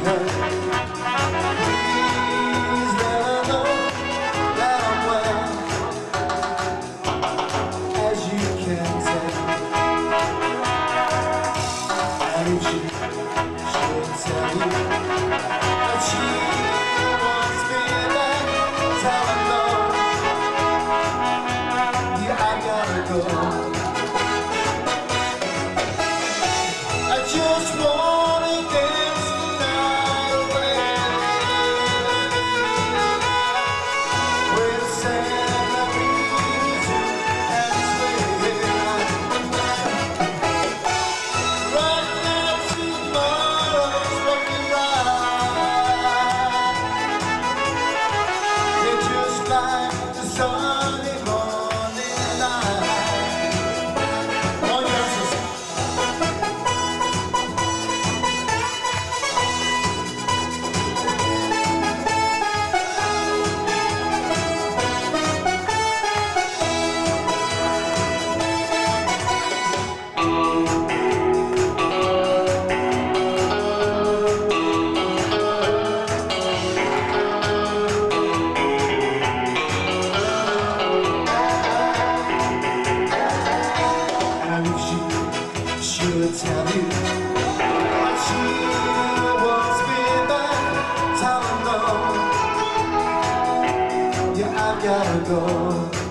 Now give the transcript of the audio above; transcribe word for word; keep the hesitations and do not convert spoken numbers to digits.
her. Please let her know that I'm well, as you can tell. And if she should tell you that she wants me back, tell her no. Yeah, I gotta go. I just wanna dance the night away with Santa music and swing. Right now tomorrow's looking bright. It's just like the sunny morning light. Oh yes, it's and if she should tell you that she wants me back, tell her no. Yeah, I've gotta go.